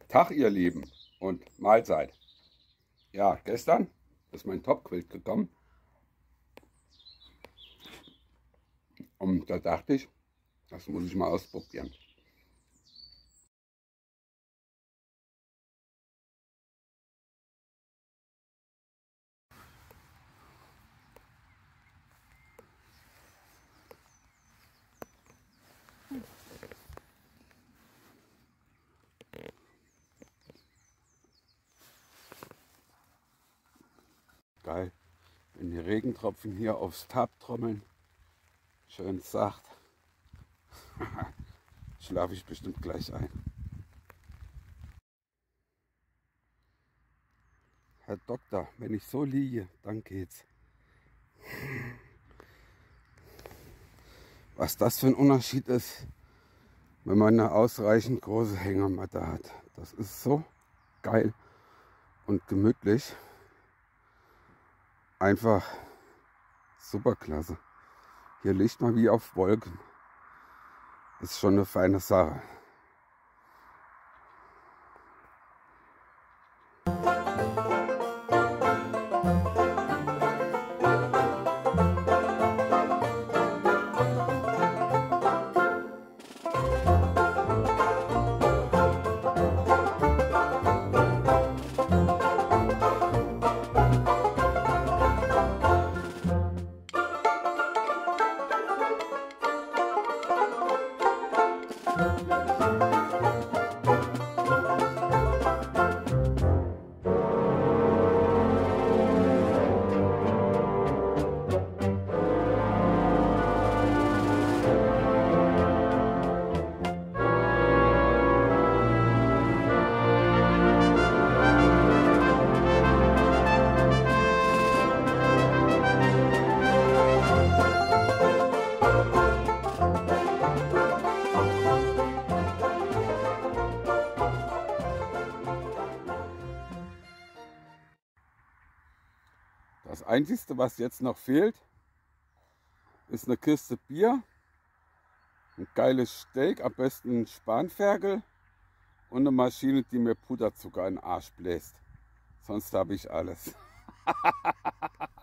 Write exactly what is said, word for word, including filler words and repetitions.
Tag, ihr Lieben, und Mahlzeit. Ja, gestern ist mein Topquilt gekommen und da dachte ich, das muss ich mal ausprobieren. Geil, wenn die Regentropfen hier aufs Tab trommeln, schön sacht, schlafe ich bestimmt gleich ein. Herr Doktor, wenn ich so liege, dann geht's. Was das für ein Unterschied ist, wenn man eine ausreichend große Hängematte hat. Das ist so geil und gemütlich. Einfach super klasse. Hier liegt man wie auf Wolken. Ist schon eine feine Sache. Das Einzige, was jetzt noch fehlt, ist eine Kiste Bier, ein geiles Steak, am besten ein Spanferkel und eine Maschine, die mir Puderzucker in den Arsch bläst. Sonst habe ich alles.